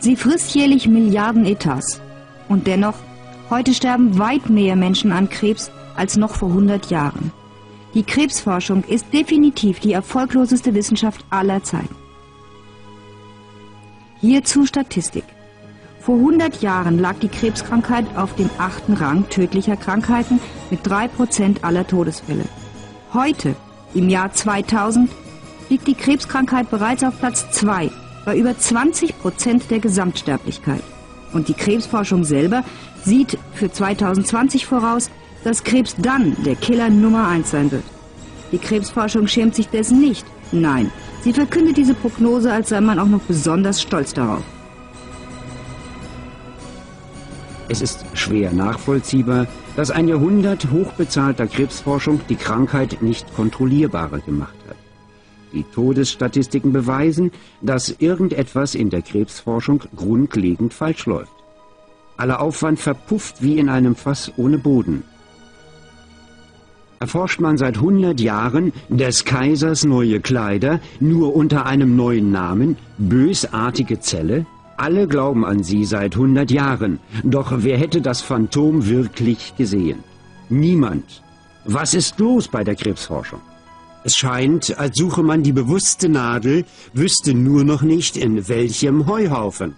Sie frisst jährlich Milliarden Etats. Und dennoch, heute sterben weit mehr Menschen an Krebs als noch vor 100 Jahren. Die Krebsforschung ist definitiv die erfolgloseste Wissenschaft aller Zeiten. Hierzu Statistik. Vor 100 Jahren lag die Krebskrankheit auf dem 8. Rang tödlicher Krankheiten mit 3% aller Todesfälle. Heute, im Jahr 2000, liegt die Krebskrankheit bereits auf Platz 2 bei über 20% der Gesamtsterblichkeit. Und die Krebsforschung selber sieht für 2020 voraus, dass Krebs dann der Killer Nummer 1 sein wird. Die Krebsforschung schämt sich dessen nicht. Nein, sie verkündet diese Prognose, als sei man auch noch besonders stolz darauf. Es ist schwer nachvollziehbar, dass ein Jahrhundert hochbezahlter Krebsforschung die Krankheit nicht kontrollierbarer gemacht hat. Die Todesstatistiken beweisen, dass irgendetwas in der Krebsforschung grundlegend falsch läuft. Aller Aufwand verpufft wie in einem Fass ohne Boden. Erforscht man seit 100 Jahren des Kaisers neue Kleider, nur unter einem neuen Namen, bösartige Zelle? Alle glauben an sie seit 100 Jahren. Doch wer hätte das Phantom wirklich gesehen? Niemand. Was ist los bei der Krebsforschung? Es scheint, als suche man die bewusste Nadel, wüsste nur noch nicht, in welchem Heuhaufen.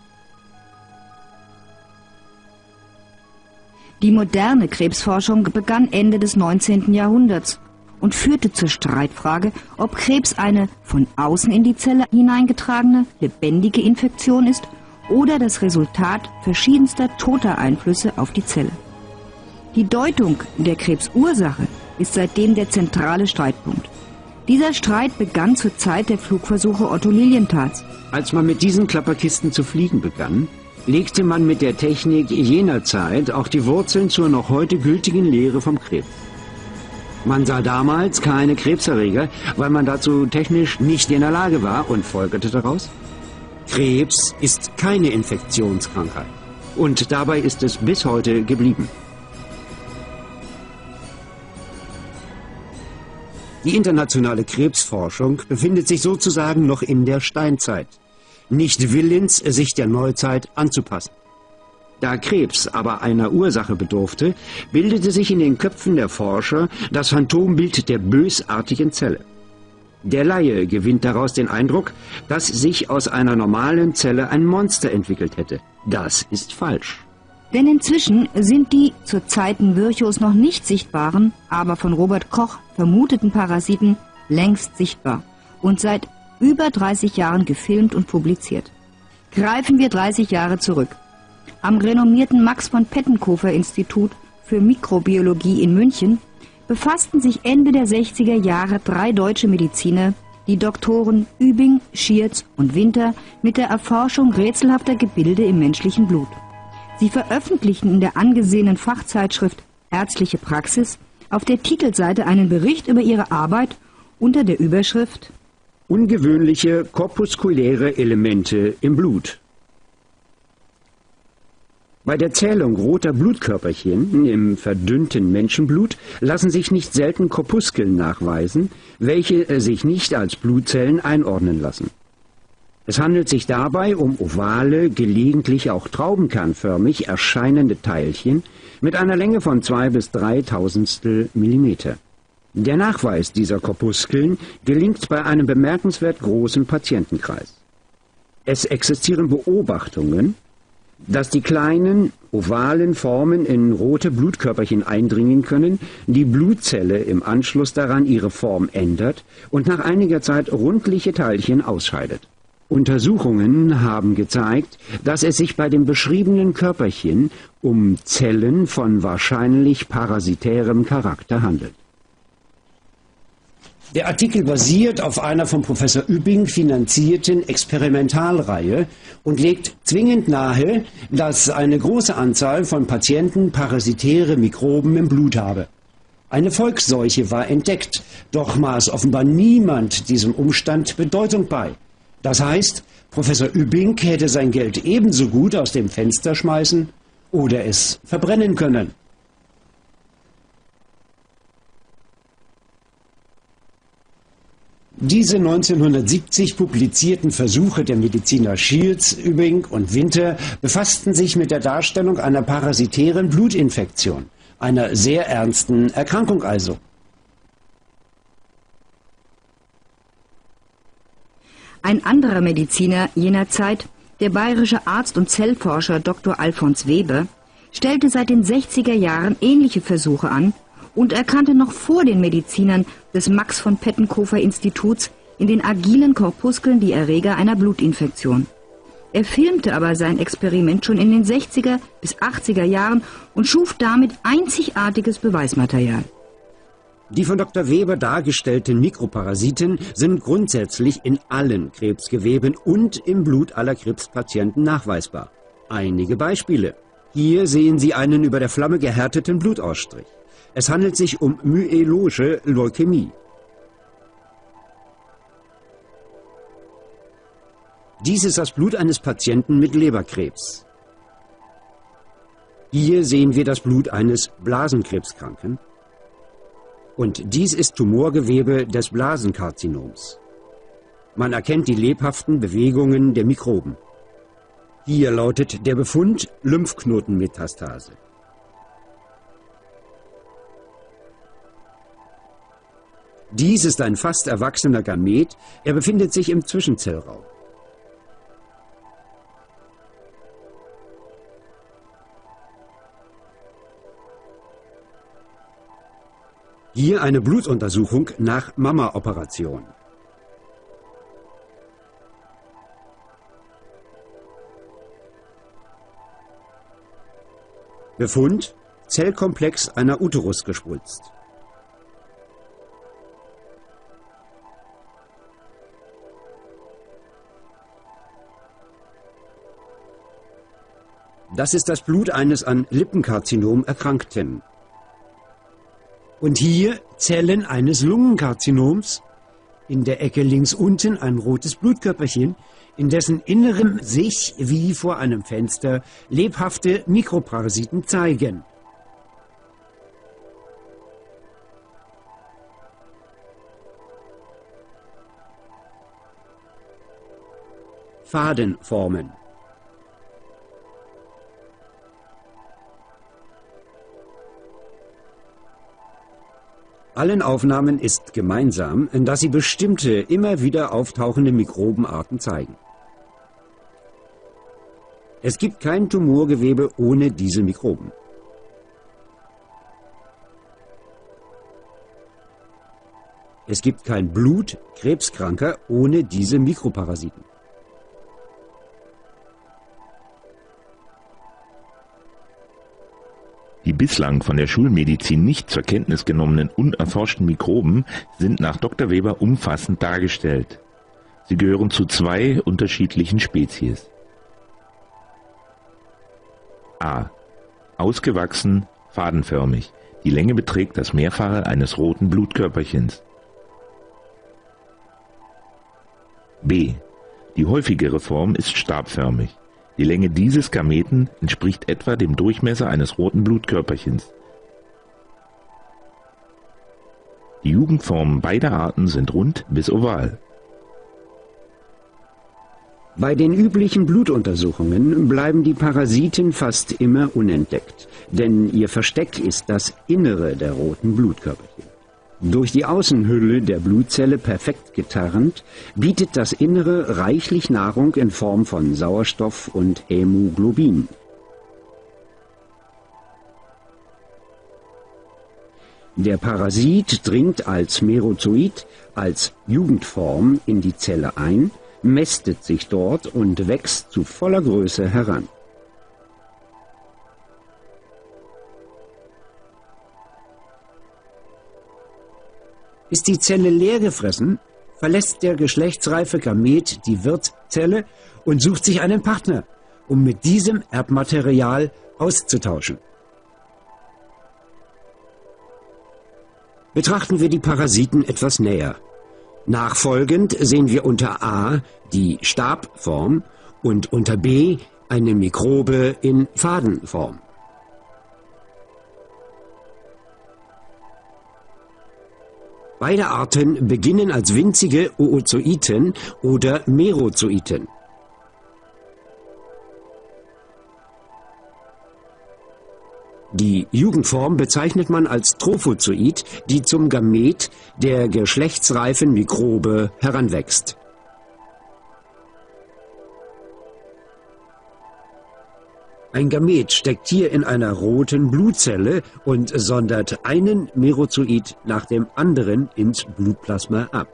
Die moderne Krebsforschung begann Ende des 19. Jahrhunderts und führte zur Streitfrage, ob Krebs eine von außen in die Zelle hineingetragene, lebendige Infektion ist oder das Resultat verschiedenster toter Einflüsse auf die Zelle. Die Deutung der Krebsursache ist seitdem der zentrale Streitpunkt. Dieser Streit begann zur Zeit der Flugversuche Otto Lilienthals. Als man mit diesen Klapperkisten zu fliegen begann, legte man mit der Technik jener Zeit auch die Wurzeln zur noch heute gültigen Lehre vom Krebs. Man sah damals keine Krebserreger, weil man dazu technisch nicht in der Lage war und folgerte daraus: Krebs ist keine Infektionskrankheit. Und dabei ist es bis heute geblieben. Die internationale Krebsforschung befindet sich sozusagen noch in der Steinzeit, nicht willens, sich der Neuzeit anzupassen. Da Krebs aber einer Ursache bedurfte, bildete sich in den Köpfen der Forscher das Phantombild der bösartigen Zelle. Der Laie gewinnt daraus den Eindruck, dass sich aus einer normalen Zelle ein Monster entwickelt hätte. Das ist falsch. Denn inzwischen sind die zur Zeiten Virchows noch nicht sichtbaren, aber von Robert Koch vermuteten Parasiten längst sichtbar und seit über 30 Jahren gefilmt und publiziert. Greifen wir 30 Jahre zurück. Am renommierten Max von Pettenkofer Institut für Mikrobiologie in München befassten sich Ende der 60er Jahre 3 deutsche Mediziner, die Doktoren Übing, Schierz und Winter, mit der Erforschung rätselhafter Gebilde im menschlichen Blut. Sie veröffentlichten in der angesehenen Fachzeitschrift Ärztliche Praxis auf der Titelseite einen Bericht über ihre Arbeit unter der Überschrift Ungewöhnliche korpuskuläre Elemente im Blut. Bei der Zählung roter Blutkörperchen im verdünnten Menschenblut lassen sich nicht selten Korpuskeln nachweisen, welche sich nicht als Blutzellen einordnen lassen. Es handelt sich dabei um ovale, gelegentlich auch traubenkernförmig erscheinende Teilchen mit einer Länge von 2 bis 3 Tausendstel Millimeter. Der Nachweis dieser Korpuskeln gelingt bei einem bemerkenswert großen Patientenkreis. Es existieren Beobachtungen, dass die kleinen, ovalen Formen in rote Blutkörperchen eindringen können, die Blutzelle im Anschluss daran ihre Form ändert und nach einiger Zeit rundliche Teilchen ausscheidet. Untersuchungen haben gezeigt, dass es sich bei dem beschriebenen Körperchen um Zellen von wahrscheinlich parasitärem Charakter handelt. Der Artikel basiert auf einer von Professor Übing finanzierten Experimentalreihe und legt zwingend nahe, dass eine große Anzahl von Patienten parasitäre Mikroben im Blut habe. Eine Volksseuche war entdeckt, doch maß offenbar niemand diesem Umstand Bedeutung bei. Das heißt, Professor Übing hätte sein Geld ebenso gut aus dem Fenster schmeißen oder es verbrennen können. Diese 1970 publizierten Versuche der Mediziner Shields, Übing und Winter befassten sich mit der Darstellung einer parasitären Blutinfektion, einer sehr ernsten Erkrankung also. Ein anderer Mediziner jener Zeit, der bayerische Arzt und Zellforscher Dr. Alfons Weber, stellte seit den 60er Jahren ähnliche Versuche an und erkannte noch vor den Medizinern des Max von Pettenkofer Instituts in den agilen Korpuskeln die Erreger einer Blutinfektion. Er filmte aber sein Experiment schon in den 60er bis 80er Jahren und schuf damit einzigartiges Beweismaterial. Die von Dr. Weber dargestellten Mikroparasiten sind grundsätzlich in allen Krebsgeweben und im Blut aller Krebspatienten nachweisbar. Einige Beispiele. Hier sehen Sie einen über der Flamme gehärteten Blutausstrich. Es handelt sich um myeloische Leukämie. Dies ist das Blut eines Patienten mit Leberkrebs. Hier sehen wir das Blut eines Blasenkrebskranken. Und dies ist Tumorgewebe des Blasenkarzinoms. Man erkennt die lebhaften Bewegungen der Mikroben. Hier lautet der Befund Lymphknotenmetastase. Dies ist ein fast erwachsener Gamet, er befindet sich im Zwischenzellraum. Hier eine Blutuntersuchung nach Mama-Operation. Befund: Zellkomplex einer Uterusgespulst. Das ist das Blut eines an Lippenkarzinom Erkrankten. Und hier Zellen eines Lungenkarzinoms, in der Ecke links unten ein rotes Blutkörperchen, in dessen Innerem sich, wie vor einem Fenster, lebhafte Mikroparasiten zeigen. Fadenformen. Allen Aufnahmen ist gemeinsam, dass sie bestimmte, immer wieder auftauchende Mikrobenarten zeigen. Es gibt kein Tumorgewebe ohne diese Mikroben. Es gibt kein Blut Krebskranker ohne diese Mikroparasiten. Die bislang von der Schulmedizin nicht zur Kenntnis genommenen unerforschten Mikroben sind nach Dr. Weber umfassend dargestellt. Sie gehören zu zwei unterschiedlichen Spezies. A. Ausgewachsen, fadenförmig. Die Länge beträgt das Mehrfache eines roten Blutkörperchens. B. Die häufigere Form ist stabförmig. Die Länge dieses Gameten entspricht etwa dem Durchmesser eines roten Blutkörperchens. Die Jugendformen beider Arten sind rund bis oval. Bei den üblichen Blutuntersuchungen bleiben die Parasiten fast immer unentdeckt, denn ihr Versteck ist das Innere der roten Blutkörperchen. Durch die Außenhülle der Blutzelle perfekt getarnt, bietet das Innere reichlich Nahrung in Form von Sauerstoff und Hämoglobin. Der Parasit dringt als Merozoit, als Jugendform in die Zelle ein, mästet sich dort und wächst zu voller Größe heran. Ist die Zelle leer gefressen, verlässt der geschlechtsreife Gamet die Wirtszelle und sucht sich einen Partner, um mit diesem Erbmaterial auszutauschen. Betrachten wir die Parasiten etwas näher. Nachfolgend sehen wir unter A die Stabform und unter B eine Mikrobe in Fadenform. Beide Arten beginnen als winzige Oozoiten oder Merozoiten. Die Jugendform bezeichnet man als Trophozoit, die zum Gamet der geschlechtsreifen Mikrobe heranwächst. Ein Gamet steckt hier in einer roten Blutzelle und sondert einen Merozoit nach dem anderen ins Blutplasma ab.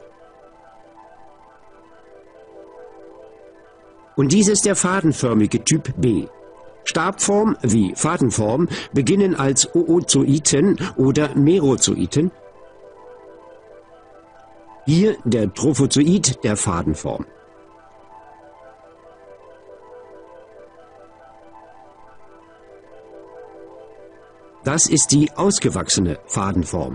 Und dies ist der fadenförmige Typ B. Stabform wie Fadenform beginnen als Oozoiten oder Merozoiten. Hier der Trophozoit der Fadenform. Das ist die ausgewachsene Fadenform.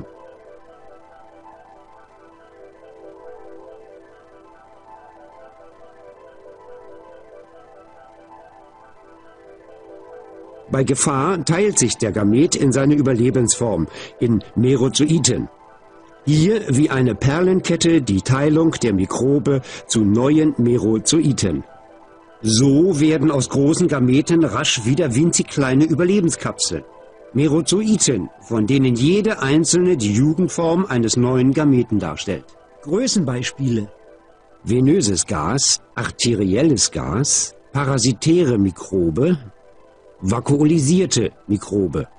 Bei Gefahr teilt sich der Gamet in seine Überlebensform, in Merozoiten. Hier wie eine Perlenkette die Teilung der Mikrobe zu neuen Merozoiten. So werden aus großen Gameten rasch wieder winzig kleine Überlebenskapseln. Merozoiten, von denen jede einzelne die Jugendform eines neuen Gameten darstellt. Größenbeispiele: venöses Gas, arterielles Gas, parasitäre Mikrobe, vakuolisierte Mikrobe.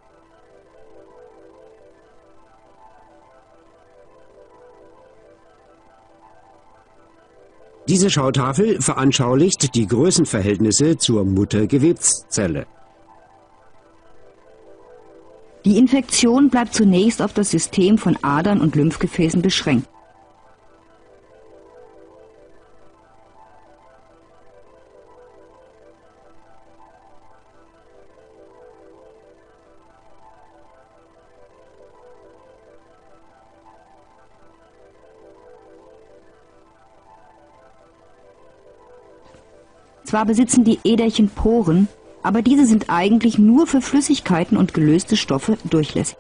Diese Schautafel veranschaulicht die Größenverhältnisse zur Muttergewebszelle. Die Infektion bleibt zunächst auf das System von Adern und Lymphgefäßen beschränkt. Zwar besitzen die Äderchen Poren, aber diese sind eigentlich nur für Flüssigkeiten und gelöste Stoffe durchlässig.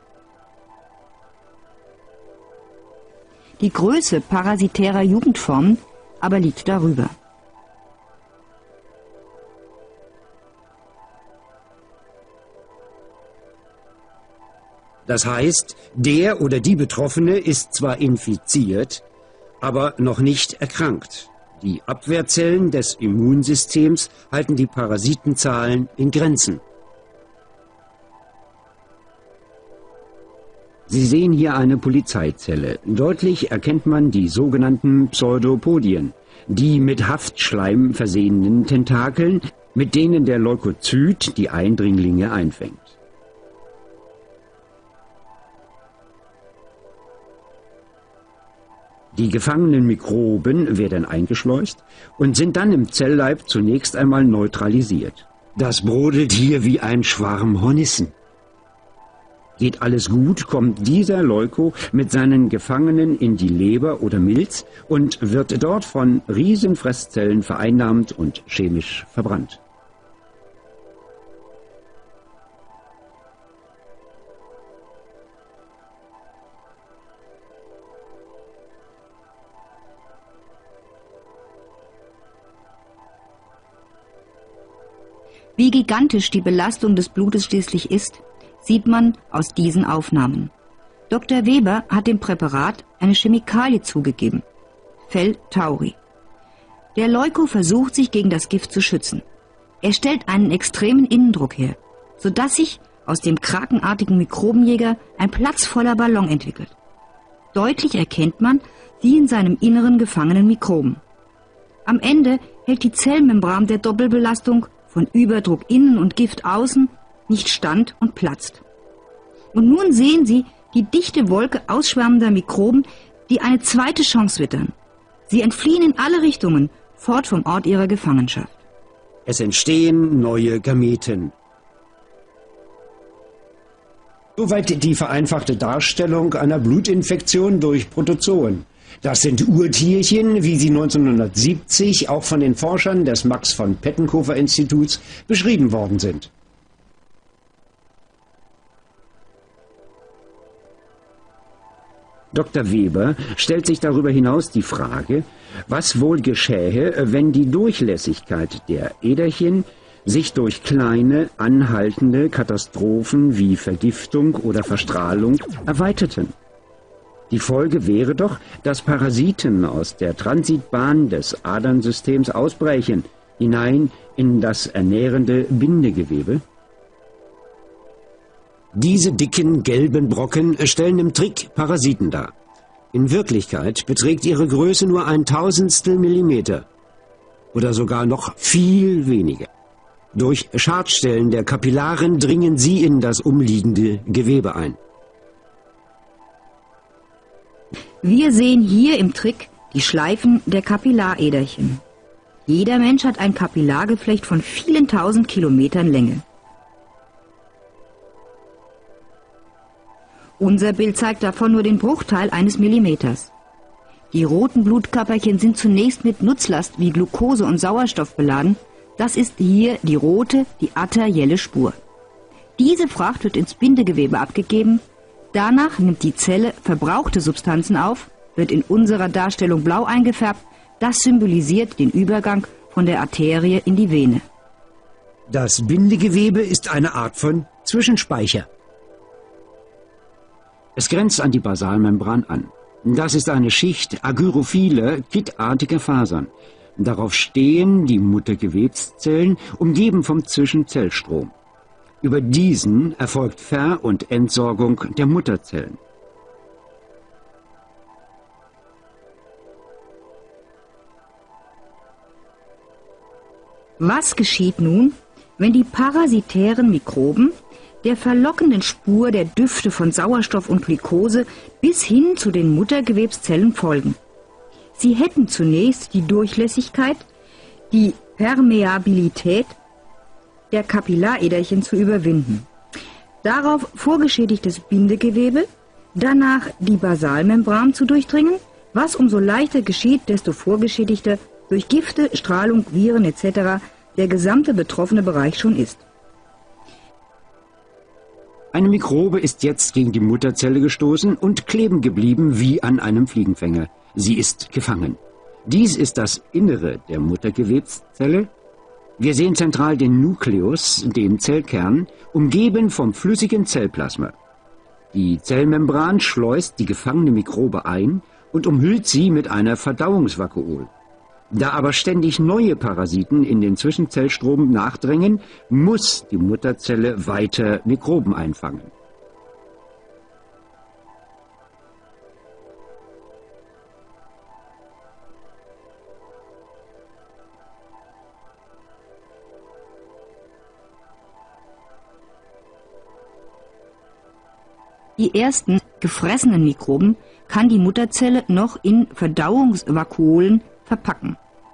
Die Größe parasitärer Jugendformen aber liegt darüber. Das heißt, der oder die Betroffene ist zwar infiziert, aber noch nicht erkrankt. Die Abwehrzellen des Immunsystems halten die Parasitenzahlen in Grenzen. Sie sehen hier eine Polizeizelle. Deutlich erkennt man die sogenannten Pseudopodien, die mit Haftschleim versehenen Tentakeln, mit denen der Leukozyt die Eindringlinge einfängt. Die gefangenen Mikroben werden eingeschleust und sind dann im Zellleib zunächst einmal neutralisiert. Das brodelt hier wie ein Schwarm Hornissen. Geht alles gut, kommt dieser Leuko mit seinen Gefangenen in die Leber oder Milz und wird dort von Riesenfresszellen vereinnahmt und chemisch verbrannt. Wie gigantisch die Belastung des Blutes schließlich ist, sieht man aus diesen Aufnahmen. Dr. Weber hat dem Präparat eine Chemikalie zugegeben, Fel-Tauri. Der Leuko versucht sich gegen das Gift zu schützen. Er stellt einen extremen Innendruck her, sodass sich aus dem krakenartigen Mikrobenjäger ein platzvoller Ballon entwickelt. Deutlich erkennt man die in seinem Inneren gefangenen Mikroben. Am Ende hält die Zellmembran der Doppelbelastung von Überdruck innen und Gift außen nicht stand und platzt. Und nun sehen Sie die dichte Wolke ausschwärmender Mikroben, die eine zweite Chance wittern. Sie entfliehen in alle Richtungen, fort vom Ort ihrer Gefangenschaft. Es entstehen neue Gameten. Soweit die vereinfachte Darstellung einer Blutinfektion durch Protozoen. Das sind Urtierchen, wie sie 1970 auch von den Forschern des Max von Pettenkofer Instituts beschrieben worden sind. Dr. Weber stellt sich darüber hinaus die Frage, was wohl geschähe, wenn die Durchlässigkeit der Äderchen sich durch kleine, anhaltende Katastrophen wie Vergiftung oder Verstrahlung erweiterten. Die Folge wäre doch, dass Parasiten aus der Transitbahn des Adernsystems ausbrechen, hinein in das ernährende Bindegewebe. Diese dicken, gelben Brocken stellen im Trick Parasiten dar. In Wirklichkeit beträgt ihre Größe nur 1/1000 Millimeter oder sogar noch viel weniger. Durch Schadstellen der Kapillaren dringen sie in das umliegende Gewebe ein. Wir sehen hier im Trick die Schleifen der Kapillaräderchen. Jeder Mensch hat ein Kapillargeflecht von vielen tausend Kilometern Länge. Unser Bild zeigt davon nur den Bruchteil eines Millimeters. Die roten Blutkörperchen sind zunächst mit Nutzlast wie Glucose und Sauerstoff beladen. Das ist hier die rote, die arterielle Spur. Diese Fracht wird ins Bindegewebe abgegeben. Danach nimmt die Zelle verbrauchte Substanzen auf, wird in unserer Darstellung blau eingefärbt. Das symbolisiert den Übergang von der Arterie in die Vene. Das Bindegewebe ist eine Art von Zwischenspeicher. Es grenzt an die Basalmembran an. Das ist eine Schicht agyrophiler, kittartiger Fasern. Darauf stehen die Muttergewebszellen, umgeben vom Zwischenzellstrom. Über diesen erfolgt Ver- und Entsorgung der Mutterzellen. Was geschieht nun, wenn die parasitären Mikroben der verlockenden Spur der Düfte von Sauerstoff und Glucose bis hin zu den Muttergewebszellen folgen? Sie hätten zunächst die Durchlässigkeit, die Permeabilität der Kapillaräderchen zu überwinden. Darauf vorgeschädigtes Bindegewebe, danach die Basalmembran zu durchdringen, was umso leichter geschieht, desto vorgeschädigter durch Gifte, Strahlung, Viren etc. der gesamte betroffene Bereich schon ist. Eine Mikrobe ist jetzt gegen die Mutterzelle gestoßen und kleben geblieben wie an einem Fliegenfänger. Sie ist gefangen. Dies ist das Innere der Muttergewebszelle. Wir sehen zentral den Nukleus, den Zellkern, umgeben vom flüssigen Zellplasma. Die Zellmembran schleust die gefangene Mikrobe ein und umhüllt sie mit einer Verdauungsvakuol. Da aber ständig neue Parasiten in den Zwischenzellstrom nachdrängen, muss die Mutterzelle weiter Mikroben einfangen. Die ersten gefressenen Mikroben kann die Mutterzelle noch in Verdauungsvakuolen verpacken.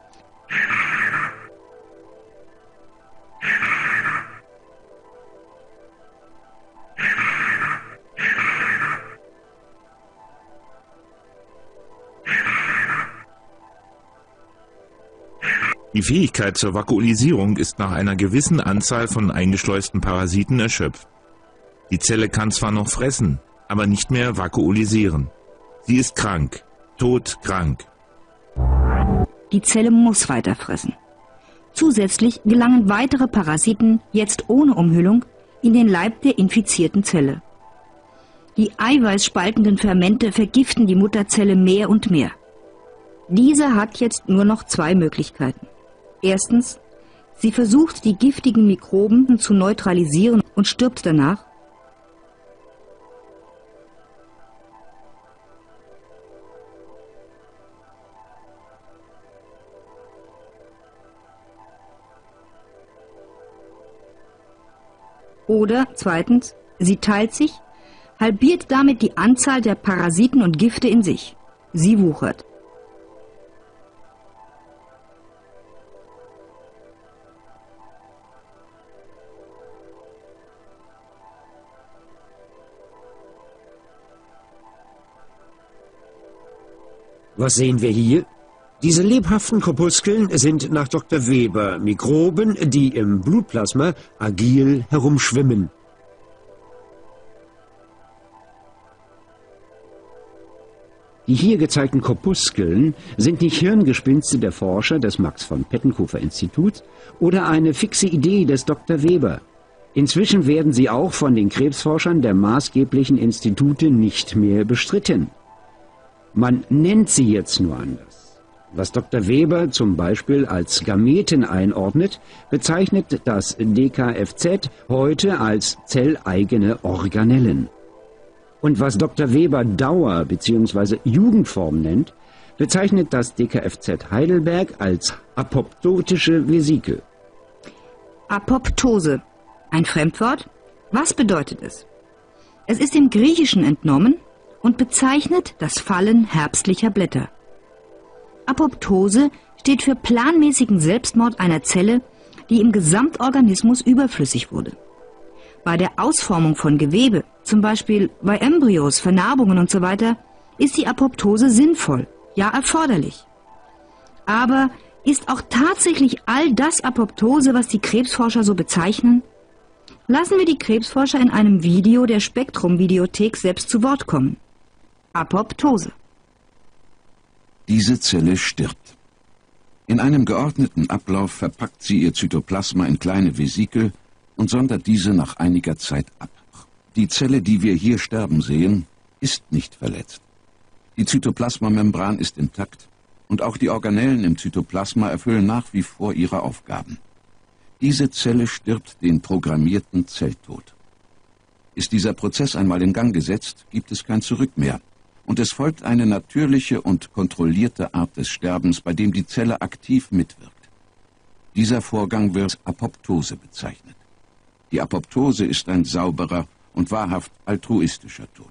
Die Fähigkeit zur Vakuolisierung ist nach einer gewissen Anzahl von eingeschleusten Parasiten erschöpft. Die Zelle kann zwar noch fressen, aber nicht mehr vakuolisieren. Sie ist krank, todkrank. Die Zelle muss weiter fressen. Zusätzlich gelangen weitere Parasiten, jetzt ohne Umhüllung, in den Leib der infizierten Zelle. Die eiweißspaltenden Fermente vergiften die Mutterzelle mehr und mehr. Diese hat jetzt nur noch zwei Möglichkeiten. Erstens, sie versucht, die giftigen Mikroben zu neutralisieren und stirbt danach. Oder zweitens, sie teilt sich, halbiert damit die Anzahl der Parasiten und Gifte in sich. Sie wuchert. Was sehen wir hier? Diese lebhaften Korpuskeln sind nach Dr. Weber Mikroben, die im Blutplasma agil herumschwimmen. Die hier gezeigten Korpuskeln sind nicht Hirngespinste der Forscher des Max von Pettenkofer Instituts oder eine fixe Idee des Dr. Weber. Inzwischen werden sie auch von den Krebsforschern der maßgeblichen Institute nicht mehr bestritten. Man nennt sie jetzt nur anders. Was Dr. Weber zum Beispiel als Gameten einordnet, bezeichnet das DKFZ heute als zelleigene Organellen. Und was Dr. Weber Dauer- bzw. Jugendform nennt, bezeichnet das DKFZ Heidelberg als apoptotische Vesikel. Apoptose. Ein Fremdwort? Was bedeutet es? Es ist dem Griechischen entnommen und bezeichnet das Fallen herbstlicher Blätter. Apoptose steht für planmäßigen Selbstmord einer Zelle, die im Gesamtorganismus überflüssig wurde. Bei der Ausformung von Gewebe, zum Beispiel bei Embryos, Vernarbungen usw., ist die Apoptose sinnvoll, ja erforderlich. Aber ist auch tatsächlich all das Apoptose, was die Krebsforscher so bezeichnen? Lassen wir die Krebsforscher in einem Video der Spektrum-Videothek selbst zu Wort kommen. Apoptose. Diese Zelle stirbt. In einem geordneten Ablauf verpackt sie ihr Zytoplasma in kleine Vesikel und sondert diese nach einiger Zeit ab. Die Zelle, die wir hier sterben sehen, ist nicht verletzt. Die Zytoplasmamembran ist intakt und auch die Organellen im Zytoplasma erfüllen nach wie vor ihre Aufgaben. Diese Zelle stirbt den programmierten Zelltod. Ist dieser Prozess einmal in Gang gesetzt, gibt es kein Zurück mehr. Und es folgt eine natürliche und kontrollierte Art des Sterbens, bei dem die Zelle aktiv mitwirkt. Dieser Vorgang wird als Apoptose bezeichnet. Die Apoptose ist ein sauberer und wahrhaft altruistischer Tod.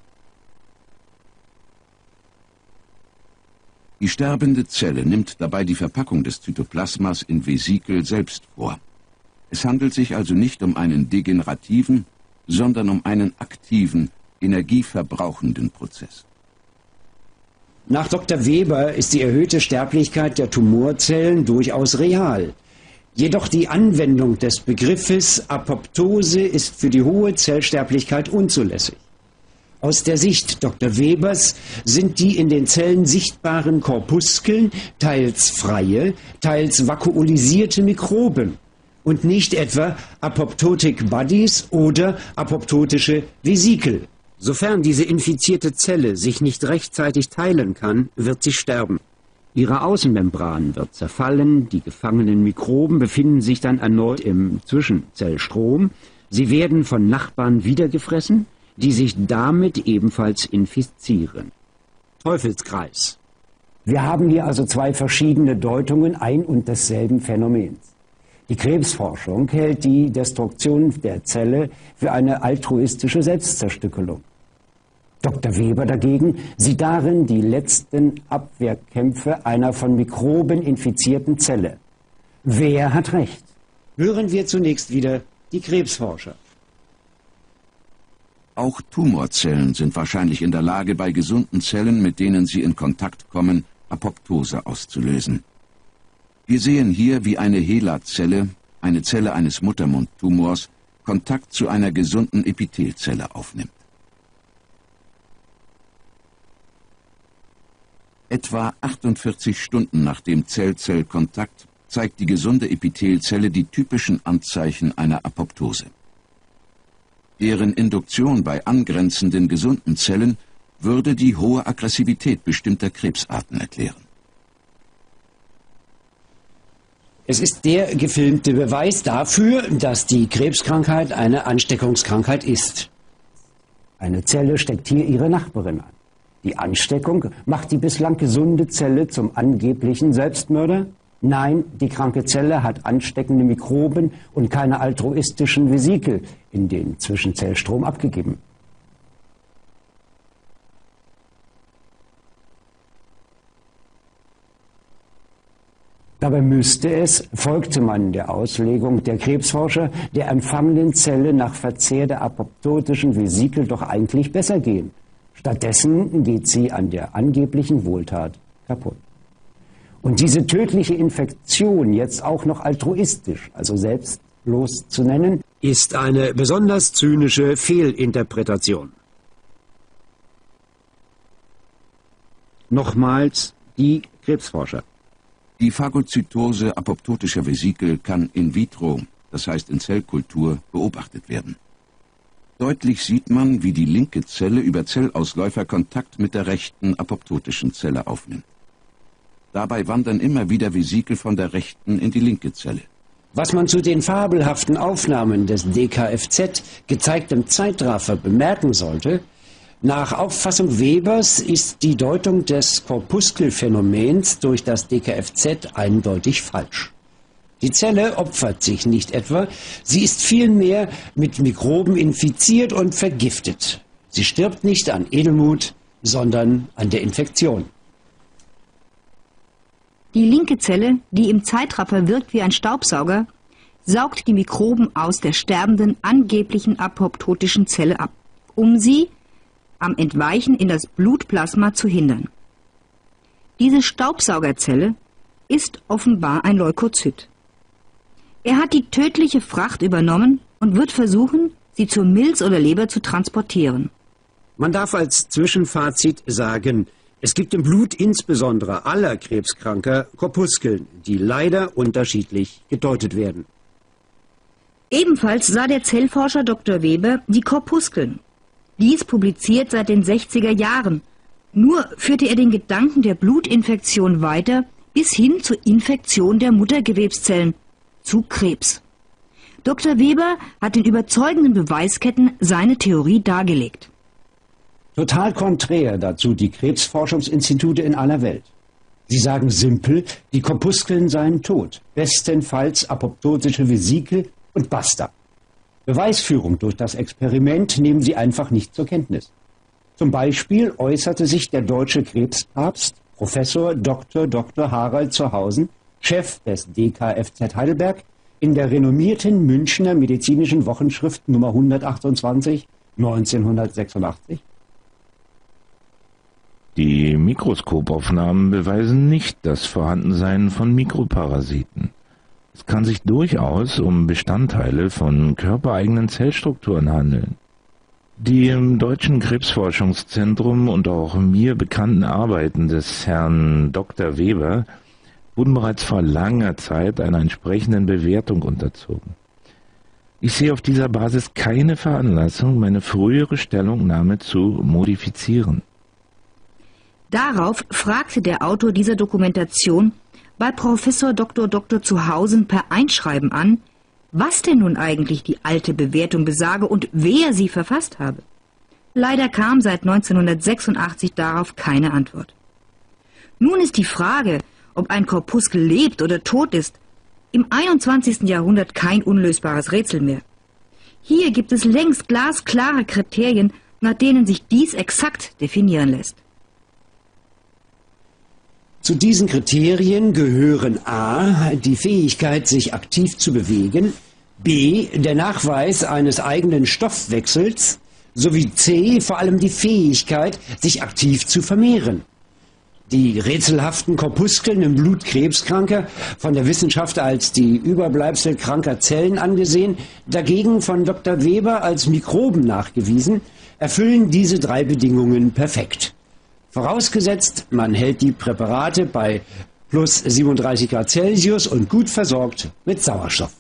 Die sterbende Zelle nimmt dabei die Verpackung des Zytoplasmas in Vesikel selbst vor. Es handelt sich also nicht um einen degenerativen, sondern um einen aktiven, energieverbrauchenden Prozess. Nach Dr. Weber ist die erhöhte Sterblichkeit der Tumorzellen durchaus real. Jedoch die Anwendung des Begriffes Apoptose ist für die hohe Zellsterblichkeit unzulässig. Aus der Sicht Dr. Webers sind die in den Zellen sichtbaren Korpuskeln teils freie, teils vakuolisierte Mikroben und nicht etwa Apoptotic Bodies oder apoptotische Vesikel. Sofern diese infizierte Zelle sich nicht rechtzeitig teilen kann, wird sie sterben. Ihre Außenmembran wird zerfallen, die gefangenen Mikroben befinden sich dann erneut im Zwischenzellstrom. Sie werden von Nachbarn wiedergefressen, die sich damit ebenfalls infizieren. Teufelskreis. Wir haben hier also zwei verschiedene Deutungen ein und desselben Phänomens. Die Krebsforschung hält die Destruktion der Zelle für eine altruistische Selbstzerstückelung. Dr. Weber dagegen sieht darin die letzten Abwehrkämpfe einer von Mikroben infizierten Zelle. Wer hat recht? Hören wir zunächst wieder die Krebsforscher. Auch Tumorzellen sind wahrscheinlich in der Lage, bei gesunden Zellen, mit denen sie in Kontakt kommen, Apoptose auszulösen. Wir sehen hier, wie eine HeLa-Zelle, eine Zelle eines Muttermundtumors, Kontakt zu einer gesunden Epithelzelle aufnimmt. Etwa 48 Stunden nach dem Zell-Zell-Kontakt zeigt die gesunde Epithelzelle die typischen Anzeichen einer Apoptose. Deren Induktion bei angrenzenden gesunden Zellen würde die hohe Aggressivität bestimmter Krebsarten erklären. Es ist der gefilmte Beweis dafür, dass die Krebskrankheit eine Ansteckungskrankheit ist. Eine Zelle steckt hier ihre Nachbarin an. Die Ansteckung macht die bislang gesunde Zelle zum angeblichen Selbstmörder? Nein, die kranke Zelle hat ansteckende Mikroben und keine altruistischen Vesikel in den Zwischenzellstrom abgegeben. Dabei müsste es, folgte man der Auslegung der Krebsforscher, der empfangenen Zelle nach Verzehr der apoptotischen Vesikel doch eigentlich besser gehen. Stattdessen geht sie an der angeblichen Wohltat kaputt. Und diese tödliche Infektion jetzt auch noch altruistisch, also selbstlos zu nennen, ist eine besonders zynische Fehlinterpretation. Nochmals die Krebsforscher. Die Phagozytose apoptotischer Vesikel kann in vitro, das heißt in Zellkultur, beobachtet werden. Deutlich sieht man, wie die linke Zelle über Zellausläufer Kontakt mit der rechten apoptotischen Zelle aufnimmt. Dabei wandern immer wieder Vesikel von der rechten in die linke Zelle. Was man zu den fabelhaften Aufnahmen des DKFZ gezeigtem Zeitraffer bemerken sollte: Nach Auffassung Webers ist die Deutung des Korpuskelphänomens durch das DKFZ eindeutig falsch. Die Zelle opfert sich nicht etwa, sie ist vielmehr mit Mikroben infiziert und vergiftet. Sie stirbt nicht an Edelmut, sondern an der Infektion. Die linke Zelle, die im Zeitraffer wirkt wie ein Staubsauger, saugt die Mikroben aus der sterbenden, angeblichen apoptotischen Zelle ab, um sie am Entweichen in das Blutplasma zu hindern. Diese Staubsaugerzelle ist offenbar ein Leukozyt. Er hat die tödliche Fracht übernommen und wird versuchen, sie zur Milz oder Leber zu transportieren. Man darf als Zwischenfazit sagen, es gibt im Blut insbesondere aller Krebskranker Korpuskeln, die leider unterschiedlich gedeutet werden. Ebenfalls sah der Zellforscher Dr. Weber die Korpuskeln. Dies publiziert seit den 60er Jahren. Nur führte er den Gedanken der Blutinfektion weiter bis hin zur Infektion der Muttergewebszellen, zu Krebs. Dr. Weber hat in überzeugenden Beweisketten seine Theorie dargelegt. Total konträr dazu die Krebsforschungsinstitute in aller Welt. Sie sagen simpel, die Korpuskeln seien tot, bestenfalls apoptotische Vesikel und basta. Beweisführung durch das Experiment nehmen sie einfach nicht zur Kenntnis. Zum Beispiel äußerte sich der deutsche Krebspapst, Professor Dr. Harald Zurhausen, Chef des DKFZ Heidelberg, in der renommierten Münchner medizinischen Wochenschrift Nummer 128, 1986. Die Mikroskopaufnahmen beweisen nicht das Vorhandensein von Mikroparasiten. Es kann sich durchaus um Bestandteile von körpereigenen Zellstrukturen handeln. Die im Deutschen Krebsforschungszentrum und auch mir bekannten Arbeiten des Herrn Dr. Weber wurden bereits vor langer Zeit einer entsprechenden Bewertung unterzogen. Ich sehe auf dieser Basis keine Veranlassung, meine frühere Stellungnahme zu modifizieren. Darauf fragte der Autor dieser Dokumentation bei Professor Dr. Zurhausen per Einschreiben an, was denn nun eigentlich die alte Bewertung besage und wer sie verfasst habe. Leider kam seit 1986 darauf keine Antwort. Nun ist die Frage, ob ein Korpuskel lebt oder tot ist, im 21. Jahrhundert kein unlösbares Rätsel mehr. Hier gibt es längst glasklare Kriterien, nach denen sich dies exakt definieren lässt. Zu diesen Kriterien gehören a. die Fähigkeit, sich aktiv zu bewegen, b. der Nachweis eines eigenen Stoffwechsels sowie c. vor allem die Fähigkeit, sich aktiv zu vermehren. Die rätselhaften Korpuskeln im Blut Krebskranker, von der Wissenschaft als die Überbleibsel kranker Zellen angesehen, dagegen von Dr. Weber als Mikroben nachgewiesen, erfüllen diese drei Bedingungen perfekt. Vorausgesetzt, man hält die Präparate bei plus 37 Grad Celsius und gut versorgt mit Sauerstoff.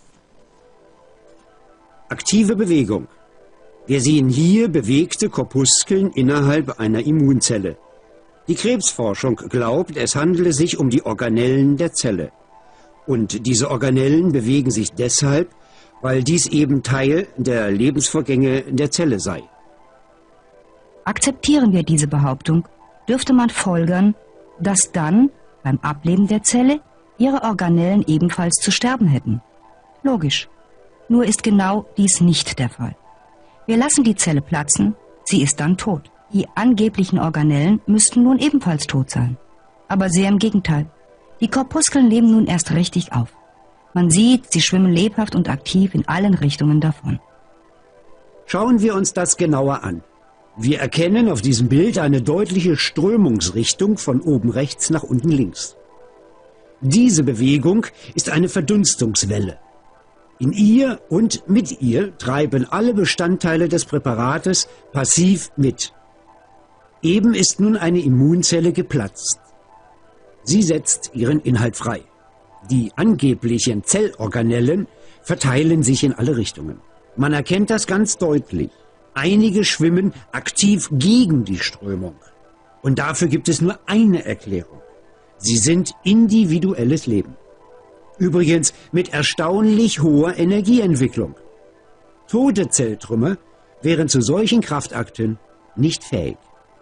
Aktive Bewegung. Wir sehen hier bewegte Korpuskeln innerhalb einer Immunzelle. Die Krebsforschung glaubt, es handele sich um die Organellen der Zelle. Und diese Organellen bewegen sich deshalb, weil dies eben Teil der Lebensvorgänge der Zelle sei. Akzeptieren wir diese Behauptung, dürfte man folgern, dass dann beim Ableben der Zelle ihre Organellen ebenfalls zu sterben hätten. Logisch. Nur ist genau dies nicht der Fall. Wir lassen die Zelle platzen, sie ist dann tot. Die angeblichen Organellen müssten nun ebenfalls tot sein. Aber sehr im Gegenteil. Die Korpuskeln leben nun erst richtig auf. Man sieht, sie schwimmen lebhaft und aktiv in allen Richtungen davon. Schauen wir uns das genauer an. Wir erkennen auf diesem Bild eine deutliche Strömungsrichtung von oben rechts nach unten links. Diese Bewegung ist eine Verdunstungswelle. In ihr und mit ihr treiben alle Bestandteile des Präparates passiv mit. Eben ist nun eine Immunzelle geplatzt. Sie setzt ihren Inhalt frei. Die angeblichen Zellorganellen verteilen sich in alle Richtungen. Man erkennt das ganz deutlich. Einige schwimmen aktiv gegen die Strömung. Und dafür gibt es nur eine Erklärung. Sie sind individuelles Leben. Übrigens mit erstaunlich hoher Energieentwicklung. Tote Zelltrümmer wären zu solchen Kraftakten nicht fähig.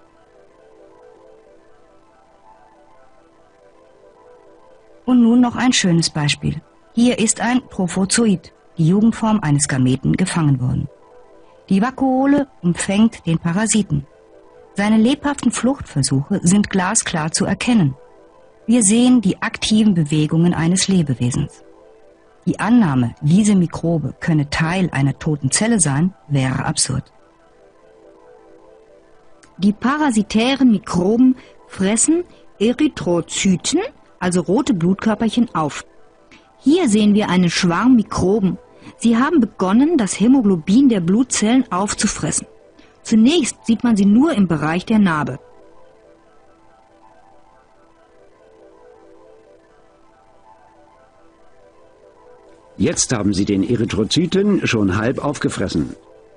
Und nun noch ein schönes Beispiel. Hier ist ein Trophozoit, die Jugendform eines Gameten, gefangen worden. Die Vakuole umfängt den Parasiten. Seine lebhaften Fluchtversuche sind glasklar zu erkennen. Wir sehen die aktiven Bewegungen eines Lebewesens. Die Annahme, diese Mikrobe könne Teil einer toten Zelle sein, wäre absurd. Die parasitären Mikroben fressen Erythrozyten, also rote Blutkörperchen, auf. Hier sehen wir einen Schwarm Mikroben. Sie haben begonnen, das Hämoglobin der Blutzellen aufzufressen. Zunächst sieht man sie nur im Bereich der Narbe. Jetzt haben sie den Erythrozyten schon halb aufgefressen.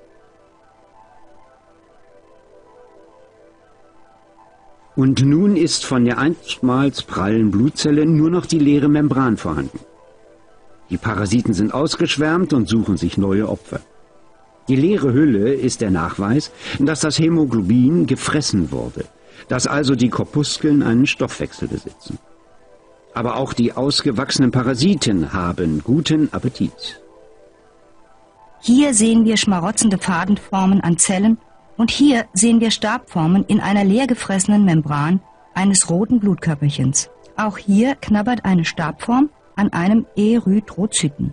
Und nun ist von der einstmals prallen Blutzelle nur noch die leere Membran vorhanden. Die Parasiten sind ausgeschwärmt und suchen sich neue Opfer. Die leere Hülle ist der Nachweis, dass das Hämoglobin gefressen wurde, dass also die Korpuskeln einen Stoffwechsel besitzen. Aber auch die ausgewachsenen Parasiten haben guten Appetit. Hier sehen wir schmarotzende Fadenformen an Zellen und hier sehen wir Stabformen in einer leer gefressenen Membran eines roten Blutkörperchens. Auch hier knabbert eine Stabform an einem Erythrozyten.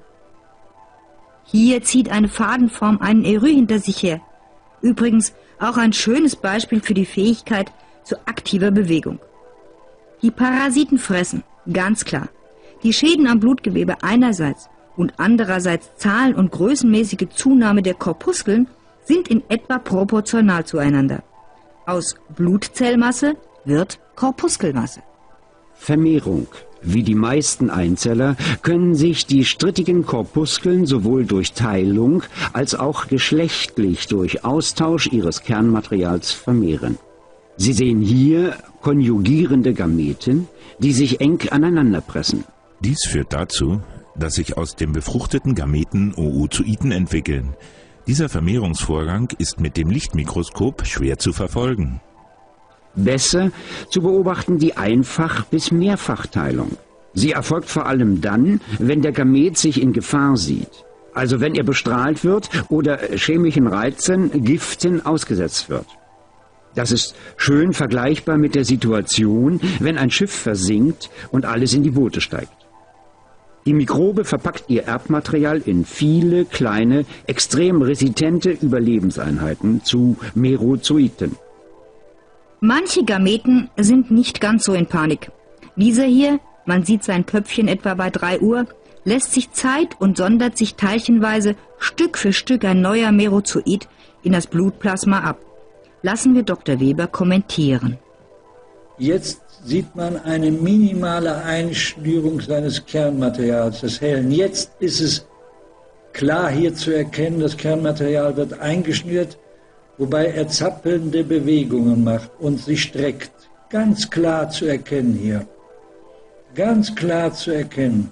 Hier zieht eine Fadenform einen Ery hinter sich her. Übrigens auch ein schönes Beispiel für die Fähigkeit zu aktiver Bewegung. Die Parasiten fressen, ganz klar. Die Schäden am Blutgewebe einerseits und andererseits Zahlen- und größenmäßige Zunahme der Korpuskeln sind in etwa proportional zueinander. Aus Blutzellmasse wird Korpuskelmasse. Vermehrung. Wie die meisten Einzeller können sich die strittigen Korpuskeln sowohl durch Teilung als auch geschlechtlich durch Austausch ihres Kernmaterials vermehren. Sie sehen hier konjugierende Gameten, die sich eng aneinanderpressen. Dies führt dazu, dass sich aus dem befruchteten Gameten Oozoiten entwickeln. Dieser Vermehrungsvorgang ist mit dem Lichtmikroskop schwer zu verfolgen. Besser zu beobachten die Einfach- bis Mehrfachteilung. Sie erfolgt vor allem dann, wenn der Gamet sich in Gefahr sieht. Also wenn er bestrahlt wird oder chemischen Reizen, Giften ausgesetzt wird. Das ist schön vergleichbar mit der Situation, wenn ein Schiff versinkt und alles in die Boote steigt. Die Mikrobe verpackt ihr Erbmaterial in viele kleine, extrem resistente Überlebenseinheiten zu Merozoiten. Manche Gameten sind nicht ganz so in Panik. Dieser hier, man sieht sein Köpfchen etwa bei 3 Uhr, lässt sich Zeit und sondert sich teilchenweise Stück für Stück ein neuer Merozoit in das Blutplasma ab. Lassen wir Dr. Weber kommentieren. Jetzt sieht man eine minimale Einschnürung seines Kernmaterials, des Hellen. Jetzt ist es klar hier zu erkennen, das Kernmaterial wird eingeschnürt, wobei er zappelnde Bewegungen macht und sich streckt. Ganz klar zu erkennen hier. Ganz klar zu erkennen.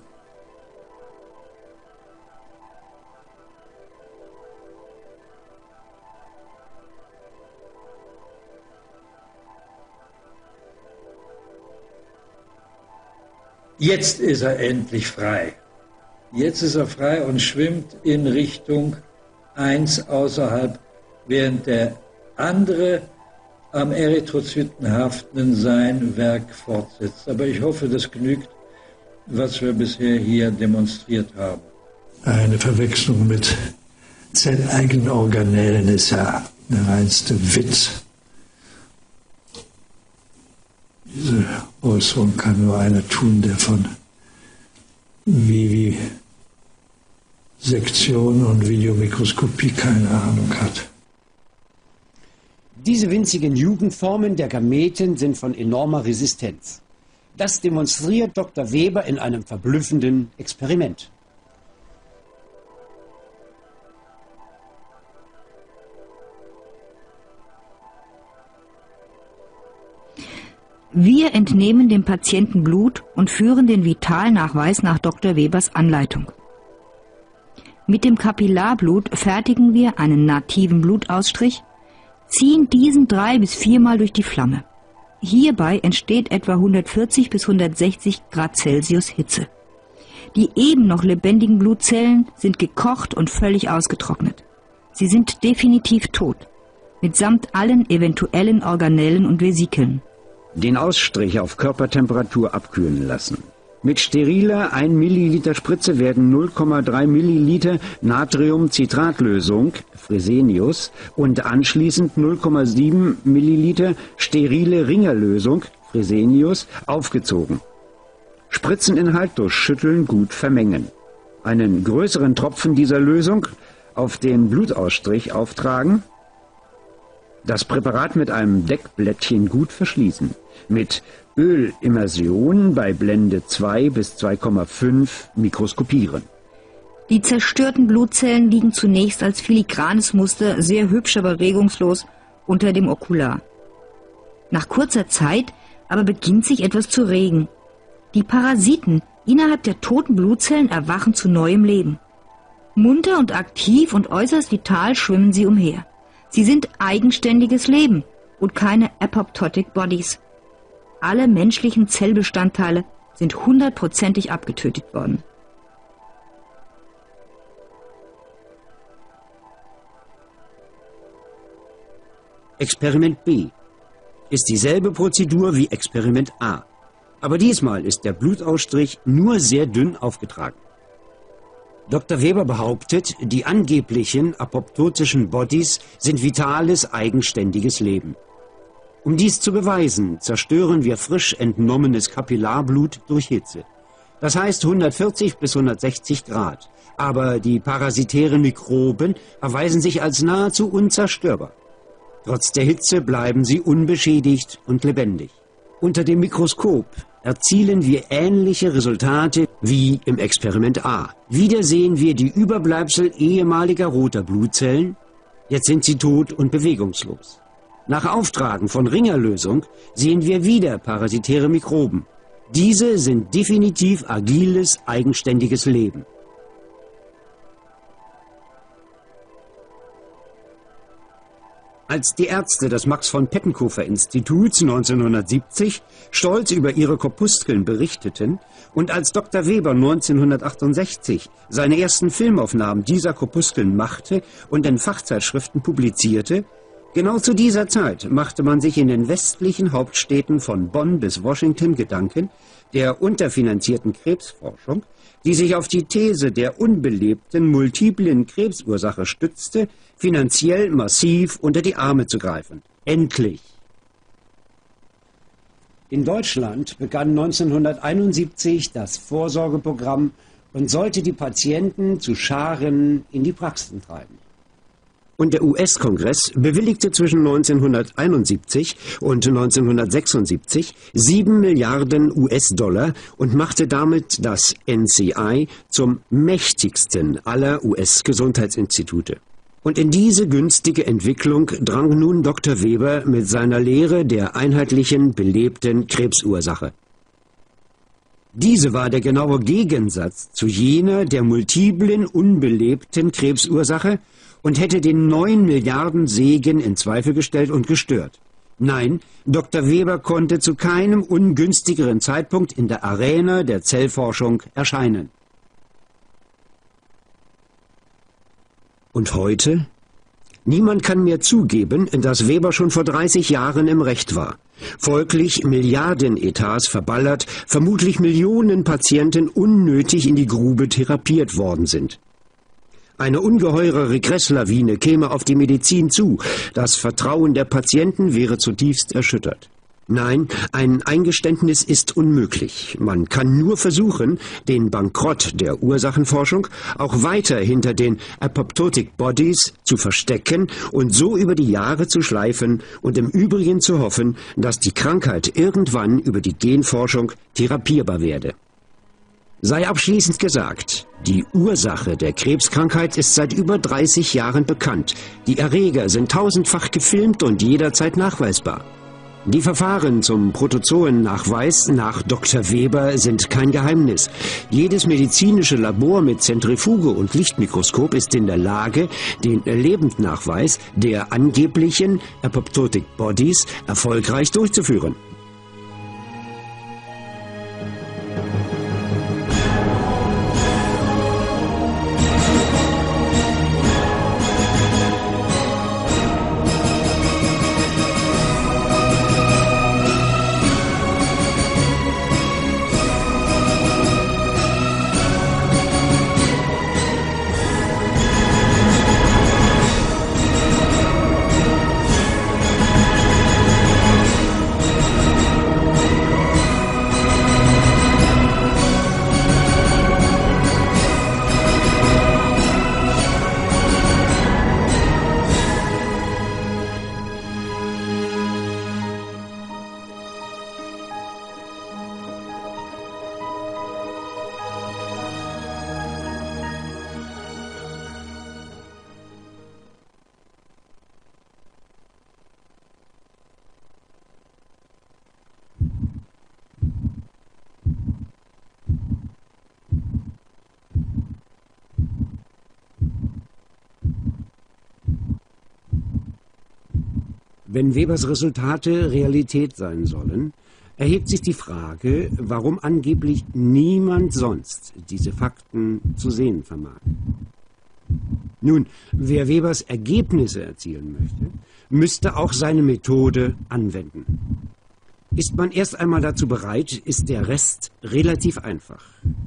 Jetzt ist er endlich frei. Jetzt ist er frei und schwimmt in Richtung 1 außerhalb, während der andere am Erythrozyten haftenden sein Werk fortsetzt. Aber ich hoffe, das genügt, was wir bisher hier demonstriert haben. Eine Verwechslung mit zelleigenen Organellen ist ja der reinste Witz. Diese Äußerung kann nur einer tun, der von Vivisektion und Videomikroskopie keine Ahnung hat. Diese winzigen Jugendformen der Gameten sind von enormer Resistenz. Das demonstriert Dr. Weber in einem verblüffenden Experiment. Wir entnehmen dem Patienten Blut und führen den Vitalnachweis nach Dr. Webers Anleitung. Mit dem Kapillarblut fertigen wir einen nativen Blutausstrich, ziehen diesen 3 bis 4 Mal durch die Flamme. Hierbei entsteht etwa 140 bis 160 Grad Celsius Hitze. Die eben noch lebendigen Blutzellen sind gekocht und völlig ausgetrocknet. Sie sind definitiv tot, mitsamt allen eventuellen Organellen und Vesikeln. Den Ausstrich auf Körpertemperatur abkühlen lassen. Mit steriler 1 Milliliter Spritze werden 0,3 Milliliter Natriumcitratlösung, Fresenius, und anschließend 0,7 Milliliter sterile Ringerlösung, Fresenius, aufgezogen. Spritzeninhalt durch Schütteln gut vermengen. Einen größeren Tropfen dieser Lösung auf den Blutausstrich auftragen. Das Präparat mit einem Deckblättchen gut verschließen. Mit Ölimmersion bei Blende 2 bis 2,5 mikroskopieren. Die zerstörten Blutzellen liegen zunächst als filigranes Muster, sehr hübsch, aber regungslos, unter dem Okular. Nach kurzer Zeit aber beginnt sich etwas zu regen. Die Parasiten innerhalb der toten Blutzellen erwachen zu neuem Leben. Munter und aktiv und äußerst vital schwimmen sie umher. Sie sind eigenständiges Leben und keine Apoptotic Bodies. Alle menschlichen Zellbestandteile sind 100%ig abgetötet worden. Experiment B ist dieselbe Prozedur wie Experiment A. Aber diesmal ist der Blutausstrich nur sehr dünn aufgetragen. Dr. Weber behauptet, die angeblichen apoptotischen Bodies sind vitales, eigenständiges Leben. Um dies zu beweisen, zerstören wir frisch entnommenes Kapillarblut durch Hitze. Das heißt 140 bis 160 Grad. Aber die parasitären Mikroben erweisen sich als nahezu unzerstörbar. Trotz der Hitze bleiben sie unbeschädigt und lebendig. Unter dem Mikroskop erzielen wir ähnliche Resultate wie im Experiment A. Wieder sehen wir die Überbleibsel ehemaliger roter Blutzellen. Jetzt sind sie tot und bewegungslos. Nach Auftragen von Ringerlösung sehen wir wieder parasitäre Mikroben. Diese sind definitiv agiles, eigenständiges Leben. Als die Ärzte des Max-von-Pettenkofer-Instituts 1970 stolz über ihre Korpuskeln berichteten und als Dr. Weber 1968 seine ersten Filmaufnahmen dieser Korpuskeln machte und in Fachzeitschriften publizierte, genau zu dieser Zeit machte man sich in den westlichen Hauptstädten von Bonn bis Washington Gedanken der unterfinanzierten Krebsforschung, die sich auf die These der unbelebten multiplen Krebsursache stützte, finanziell massiv unter die Arme zu greifen. Endlich! In Deutschland begann 1971 das Vorsorgeprogramm und sollte die Patienten zu Scharen in die Praxen treiben. Und der US-Kongress bewilligte zwischen 1971 und 1976 $7 Milliarden und machte damit das NCI zum mächtigsten aller US-Gesundheitsinstitute. Und in diese günstige Entwicklung drang nun Dr. Weber mit seiner Lehre der einheitlichen, belebten Krebsursache. Diese war der genaue Gegensatz zu jener der multiplen, unbelebten Krebsursache und hätte den 9 Milliarden Segen in Zweifel gestellt und gestört. Nein, Dr. Weber konnte zu keinem ungünstigeren Zeitpunkt in der Arena der Zellforschung erscheinen. Und heute? Niemand kann mehr zugeben, dass Weber schon vor 30 Jahren im Recht war. Folglich Milliardenetats verballert, vermutlich Millionen Patienten unnötig in die Grube therapiert worden sind. Eine ungeheure Regresslawine käme auf die Medizin zu. Das Vertrauen der Patienten wäre zutiefst erschüttert. Nein, ein Eingeständnis ist unmöglich. Man kann nur versuchen, den Bankrott der Ursachenforschung auch weiter hinter den Apoptotic Bodies zu verstecken und so über die Jahre zu schleifen und im Übrigen zu hoffen, dass die Krankheit irgendwann über die Genforschung therapierbar werde. Sei abschließend gesagt, die Ursache der Krebskrankheit ist seit über 30 Jahren bekannt. Die Erreger sind tausendfach gefilmt und jederzeit nachweisbar. Die Verfahren zum Protozoennachweis nach Dr. Weber sind kein Geheimnis. Jedes medizinische Labor mit Zentrifuge und Lichtmikroskop ist in der Lage, den Lebendnachweis der angeblichen Apoptotic Bodies erfolgreich durchzuführen. Wenn Webers Resultate Realität sein sollen, erhebt sich die Frage, warum angeblich niemand sonst diese Fakten zu sehen vermag. Nun, wer Webers Ergebnisse erzielen möchte, müsste auch seine Methode anwenden. Ist man erst einmal dazu bereit, ist der Rest relativ einfach.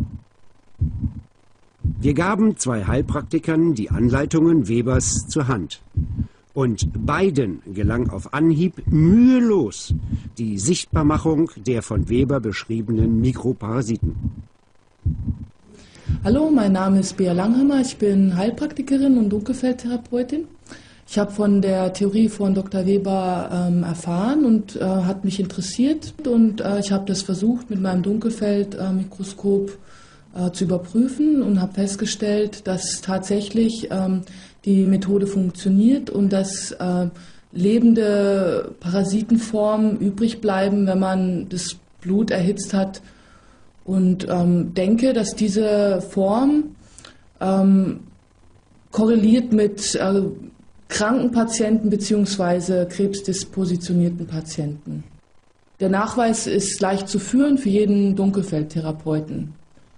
Wir gaben 2 Heilpraktikern die Anleitungen Webers zur Hand. Und beiden gelang auf Anhieb mühelos die Sichtbarmachung der von Weber beschriebenen Mikroparasiten. Hallo, mein Name ist Bea Langhammer, ich bin Heilpraktikerin und Dunkelfeldtherapeutin. Ich habe von der Theorie von Dr. Weber erfahren und hat mich interessiert. Und ich habe das versucht mit meinem Dunkelfeldmikroskop zu überprüfen und habe festgestellt, dass tatsächlich die Methode funktioniert und dass lebende Parasitenformen übrig bleiben, wenn man das Blut erhitzt hat. Und denke, dass diese Form korreliert mit kranken Patienten bzw. krebsdispositionierten Patienten. Der Nachweis ist leicht zu führen für jeden Dunkelfeldtherapeuten.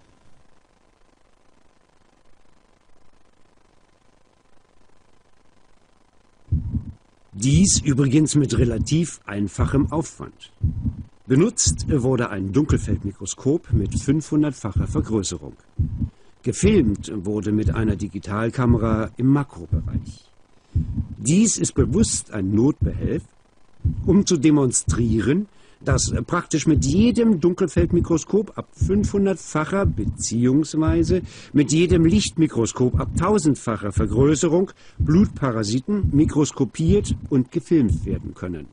Dies übrigens mit relativ einfachem Aufwand. Benutzt wurde ein Dunkelfeldmikroskop mit 500-facher Vergrößerung. Gefilmt wurde mit einer Digitalkamera im Makrobereich. Dies ist bewusst ein Notbehelf, um zu demonstrieren, dass praktisch mit jedem Dunkelfeldmikroskop ab 500-facher bzw. mit jedem Lichtmikroskop ab 1000-facher Vergrößerung Blutparasiten mikroskopiert und gefilmt werden können.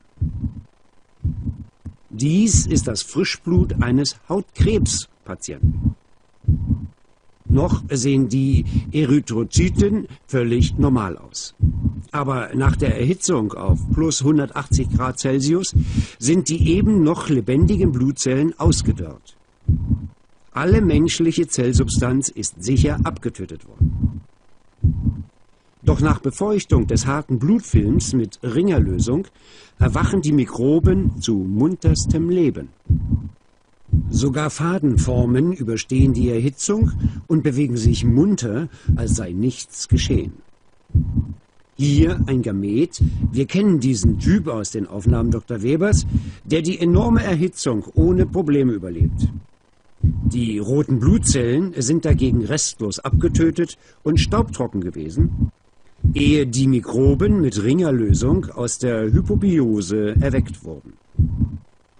Dies ist das Frischblut eines Hautkrebspatienten. Noch sehen die Erythrozyten völlig normal aus. Aber nach der Erhitzung auf plus 180 Grad Celsius sind die eben noch lebendigen Blutzellen ausgedörrt. Alle menschliche Zellsubstanz ist sicher abgetötet worden. Doch nach Befeuchtung des harten Blutfilms mit Ringerlösung erwachen die Mikroben zu munterstem Leben. Sogar Fadenformen überstehen die Erhitzung und bewegen sich munter, als sei nichts geschehen. Hier ein Gamet, wir kennen diesen Typ aus den Aufnahmen Dr. Webers, der die enorme Erhitzung ohne Probleme überlebt. Die roten Blutzellen sind dagegen restlos abgetötet und staubtrocken gewesen, ehe die Mikroben mit Ringerlösung aus der Hypobiose erweckt wurden.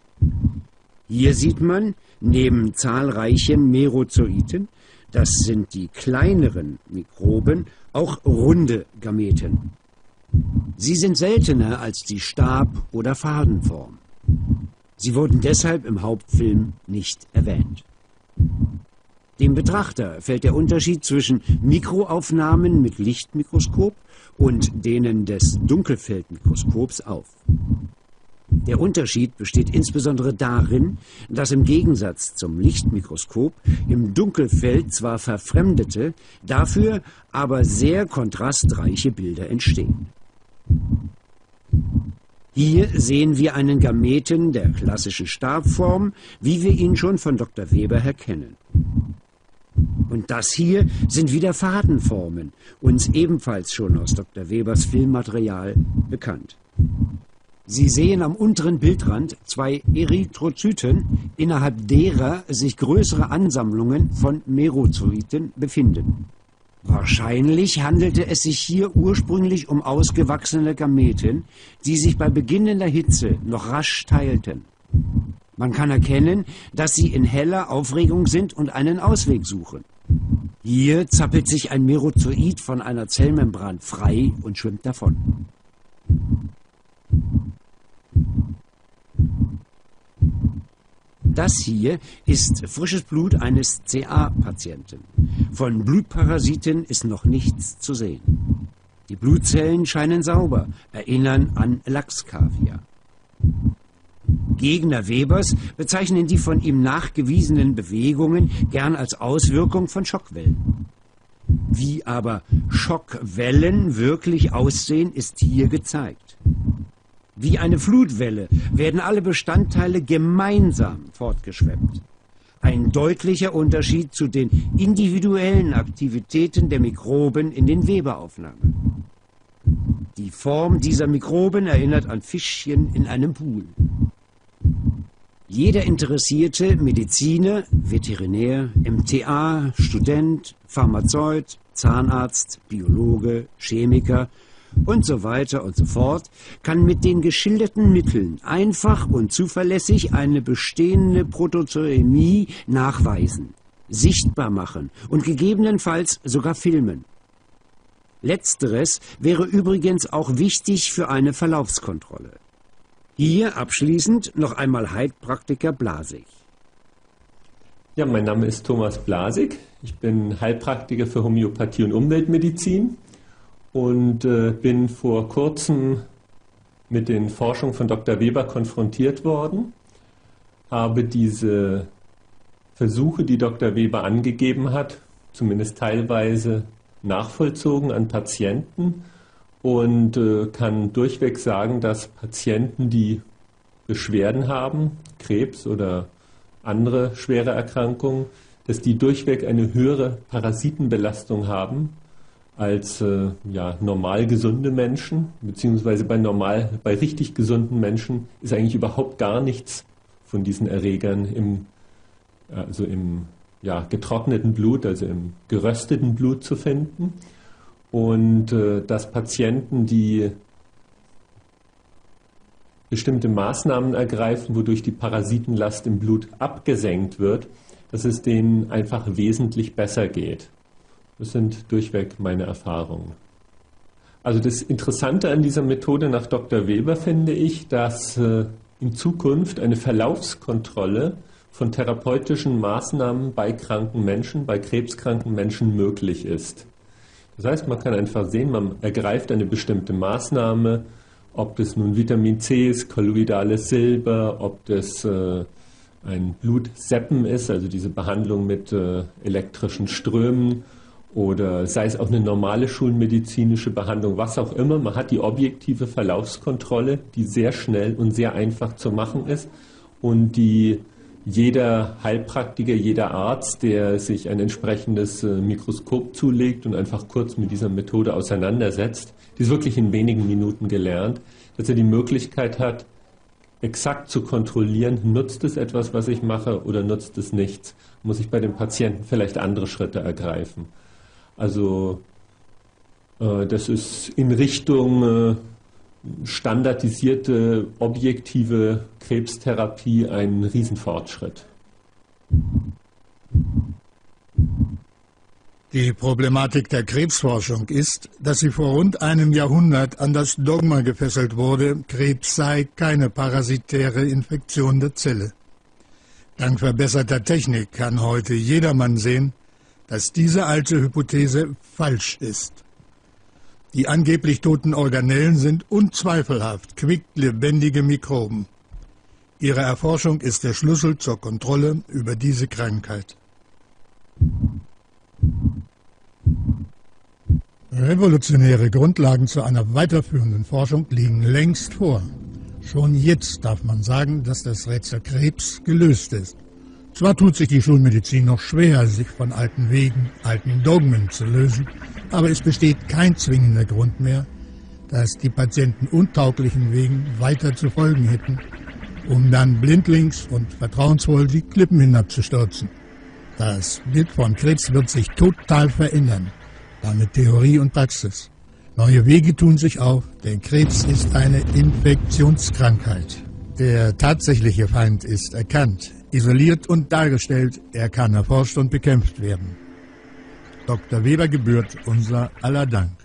Hier sieht man neben zahlreichen Merozoiten, das sind die kleineren Mikroben, auch runde Gameten. Sie sind seltener als die Stab- oder Fadenform. Sie wurden deshalb im Hauptfilm nicht erwähnt. Dem Betrachter fällt der Unterschied zwischen Mikroaufnahmen mit Lichtmikroskop und denen des Dunkelfeldmikroskops auf. Der Unterschied besteht insbesondere darin, dass im Gegensatz zum Lichtmikroskop im Dunkelfeld zwar verfremdete, dafür aber sehr kontrastreiche Bilder entstehen. Hier sehen wir einen Gameten der klassischen Stabform, wie wir ihn schon von Dr. Weber her kennen. Und das hier sind wieder Fadenformen, uns ebenfalls schon aus Dr. Webers Filmmaterial bekannt. Sie sehen am unteren Bildrand zwei Erythrozyten, innerhalb derer sich größere Ansammlungen von Merozoiten befinden. Wahrscheinlich handelte es sich hier ursprünglich um ausgewachsene Gameten, die sich bei beginnender Hitze noch rasch teilten. Man kann erkennen, dass sie in heller Aufregung sind und einen Ausweg suchen. Hier zappelt sich ein Merozoit von einer Zellmembran frei und schwimmt davon. Das hier ist frisches Blut eines CA-Patienten. Von Blutparasiten ist noch nichts zu sehen. Die Blutzellen scheinen sauber, erinnern an Lachskaviar. Gegner Webers bezeichnen die von ihm nachgewiesenen Bewegungen gern als Auswirkung von Schockwellen. Wie aber Schockwellen wirklich aussehen, ist hier gezeigt. Wie eine Flutwelle werden alle Bestandteile gemeinsam fortgeschwemmt. Ein deutlicher Unterschied zu den individuellen Aktivitäten der Mikroben in den Weberaufnahmen. Die Form dieser Mikroben erinnert an Fischchen in einem Pool. Jeder interessierte Mediziner, Veterinär, MTA, Student, Pharmazeut, Zahnarzt, Biologe, Chemiker und so weiter und so fort, kann mit den geschilderten Mitteln einfach und zuverlässig eine bestehende Protozoämie nachweisen, sichtbar machen und gegebenenfalls sogar filmen. Letzteres wäre übrigens auch wichtig für eine Verlaufskontrolle. Hier abschließend noch einmal Heilpraktiker Blasig. Ja, mein Name ist Thomas Blasig. Ich bin Heilpraktiker für Homöopathie und Umweltmedizin und bin vor kurzem mit den Forschungen von Dr. Weber konfrontiert worden, habe diese Versuche, die Dr. Weber angegeben hat, zumindest teilweise nachvollzogen an Patienten und kann durchweg sagen, dass Patienten, die Beschwerden haben, Krebs oder andere schwere Erkrankungen, dass die durchweg eine höhere Parasitenbelastung haben als normal gesunde Menschen, beziehungsweise bei richtig gesunden Menschen ist eigentlich überhaupt gar nichts von diesen Erregern im getrockneten Blut, also im gerösteten Blut zu finden. Und dass Patienten, die bestimmte Maßnahmen ergreifen, wodurch die Parasitenlast im Blut abgesenkt wird, dass es denen einfach wesentlich besser geht. Das sind durchweg meine Erfahrungen. Also das Interessante an dieser Methode nach Dr. Weber finde ich, dass in Zukunft eine Verlaufskontrolle von therapeutischen Maßnahmen bei kranken Menschen, bei krebskranken Menschen möglich ist. Das heißt, man kann einfach sehen, man ergreift eine bestimmte Maßnahme, ob das nun Vitamin C ist, kolloidales Silber, ob das ein Blutseppen ist, also diese Behandlung mit elektrischen Strömen, oder sei es auch eine normale schulmedizinische Behandlung, was auch immer. Man hat die objektive Verlaufskontrolle, die sehr schnell und sehr einfach zu machen ist und die jeder Heilpraktiker, jeder Arzt, der sich ein entsprechendes Mikroskop zulegt und einfach kurz mit dieser Methode auseinandersetzt, die ist wirklich in wenigen Minuten gelernt, dass er die Möglichkeit hat, exakt zu kontrollieren, nutzt es etwas, was ich mache, oder nutzt es nichts. Muss ich bei dem Patienten vielleicht andere Schritte ergreifen. Also das ist in Richtung standardisierte, objektive Krebstherapie ein Riesenfortschritt. Die Problematik der Krebsforschung ist, dass sie vor rund einem Jahrhundert an das Dogma gefesselt wurde, Krebs sei keine parasitäre Infektion der Zelle. Dank verbesserter Technik kann heute jedermann sehen, dass diese alte Hypothese falsch ist. Die angeblich toten Organellen sind unzweifelhaft quicklebendige Mikroben. Ihre Erforschung ist der Schlüssel zur Kontrolle über diese Krankheit. Revolutionäre Grundlagen zu einer weiterführenden Forschung liegen längst vor. Schon jetzt darf man sagen, dass das Rätsel Krebs gelöst ist. Zwar tut sich die Schulmedizin noch schwer, sich von alten Wegen, alten Dogmen zu lösen, aber es besteht kein zwingender Grund mehr, dass die Patienten untauglichen Wegen weiter zu folgen hätten, um dann blindlings und vertrauensvoll die Klippen hinabzustürzen. Das Bild von Krebs wird sich total verändern, damit Theorie und Praxis. Neue Wege tun sich auf, denn Krebs ist eine Infektionskrankheit. Der tatsächliche Feind ist erkannt, isoliert und dargestellt, er kann erforscht und bekämpft werden. Dr. Weber gebührt unser aller Dank.